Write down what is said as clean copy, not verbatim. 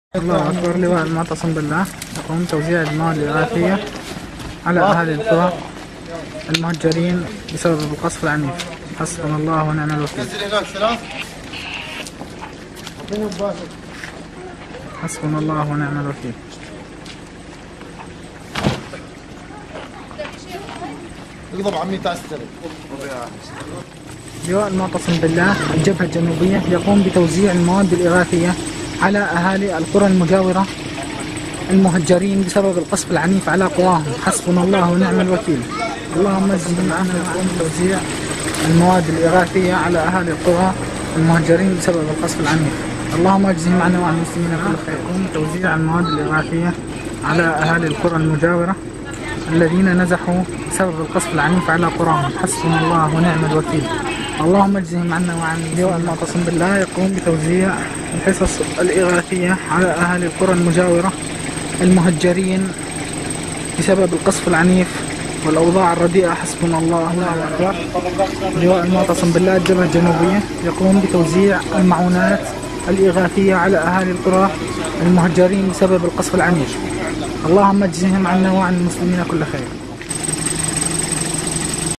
الله أكبر. لواء المعتصم بالله يقوم بتوزيع المواد الإغاثية على أهالي القرى المهجرين بسبب القصف العنيف. حسبنا الله ونعم الوكيل. حسبنا الله ونعم الوكيل. اقضب عمي تعال. لواء المعتصم بالله الجبهة الجنوبية يقوم بتوزيع المواد الإغاثية على أهالي القرى المجاورة المهجرين بسبب القصف العنيف على قراهم. حسبنا الله ونعم الوكيل. اللهم اجزهم عنا وعن توزيع المواد الإغاثية على أهالي القرى المهجرين بسبب القصف العنيف. اللهم اجزهم عنا وعن المسلمين كل خير. يقوم بتوزيع المواد الإغاثية على أهالي القرى المجاورة الذين نزحوا بسبب القصف العنيف على قراهم. حسبنا الله ونعم الوكيل. اللهم اجزهم عنا وعن. لواء المعتصم بالله يقوم بتوزيع الحصص الإغاثية على أهالي القرى المجاورة المهجرين بسبب القصف العنيف والأوضاع الرديئة. حسبنا الله ونعم الوكيل. لواء المعتصم بالله الجبهة الجنوبية يقوم بتوزيع المعونات الإغاثية على أهالي القرى المهجرين بسبب القصف العنيف. اللهم اجزهم عنا وعن المسلمين كل خير.